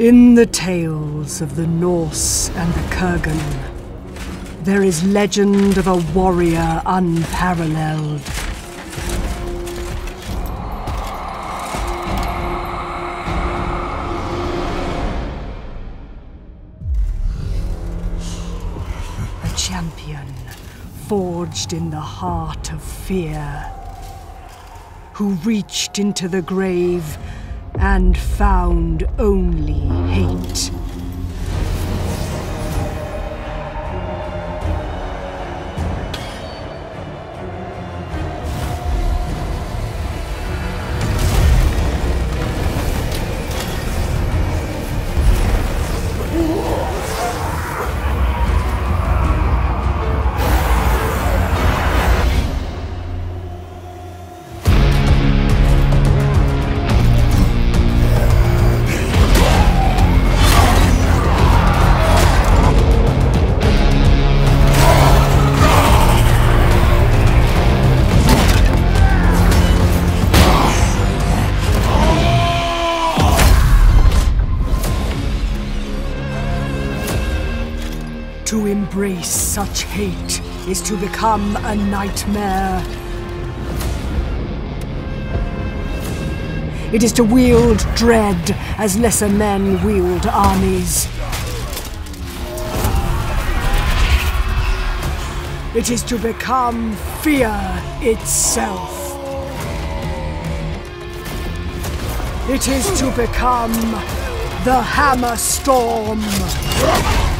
In the tales of the Norse and the Kurgan, there is legend of a warrior unparalleled. A champion forged in the heart of fear, who reached into the grave and found only hate. To embrace such hate is to become a nightmare. It is to wield dread as lesser men wield armies. It is to become fear itself. It is to become the Hammerstorm.